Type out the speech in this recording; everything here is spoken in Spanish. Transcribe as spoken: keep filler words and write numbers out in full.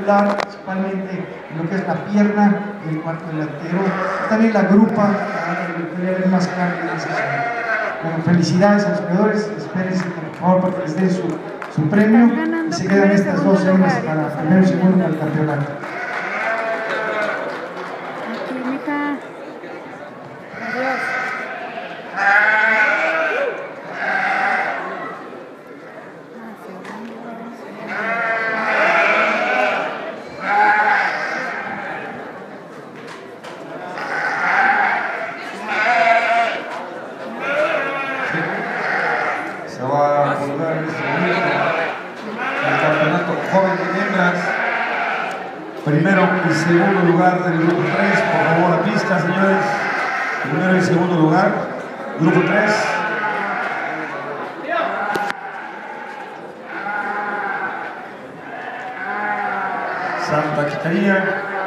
muscular, principalmente en lo que es la pierna y el cuarto delantero. También la grupa, que le den más carne en esa zona. Bueno, felicidades a los corredores, espérense por favor para que les den su, su premio y se quedan estas dos hembras para primero y segundo para el campeonato. Aquí, mija. Adiós. Se va a jugar en este momento el campeonato joven de hembras. Primero y segundo lugar del grupo tres, por favor a pista, señores. Primero y segundo lugar, grupo tres. Santa Quitanía.